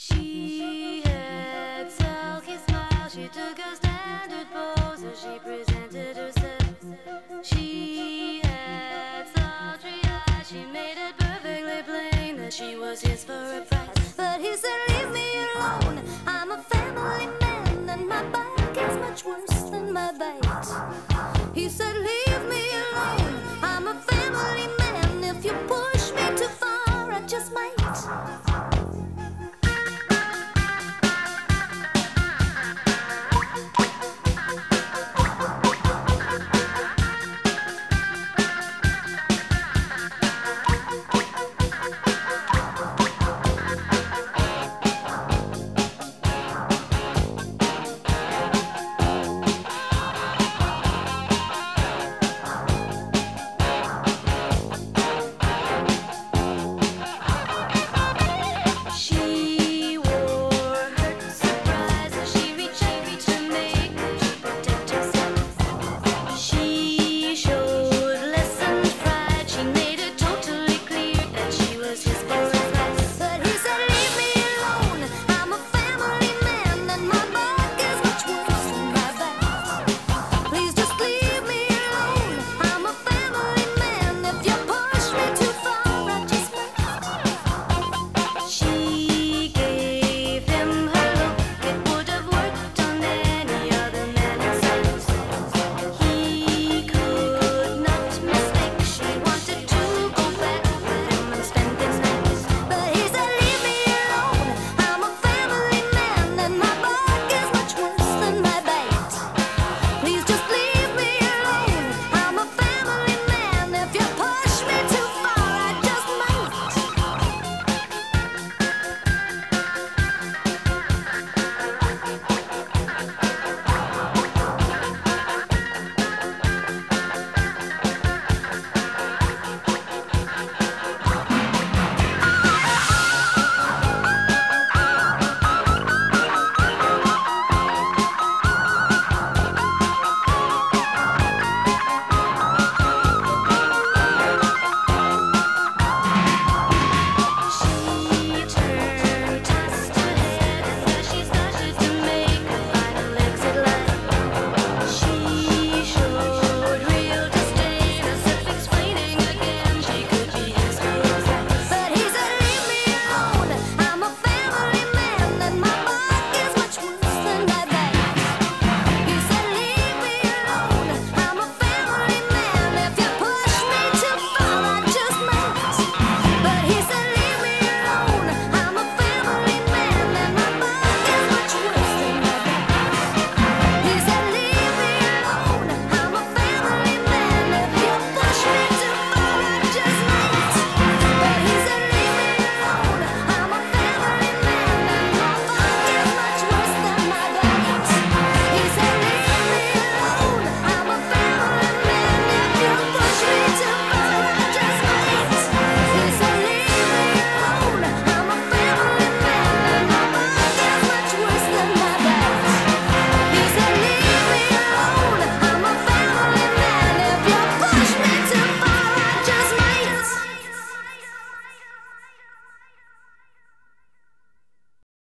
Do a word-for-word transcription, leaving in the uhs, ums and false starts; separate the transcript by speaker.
Speaker 1: She had sulky smile, she took a standard pose as she presented herself. She had sultry eyes, she made it perfectly plain that she was his for a price. But he said, leave me alone, I'm a family man, and my bite is much worse than my bite. He said, leave me alone, I'm a family man, if you push me too far I just might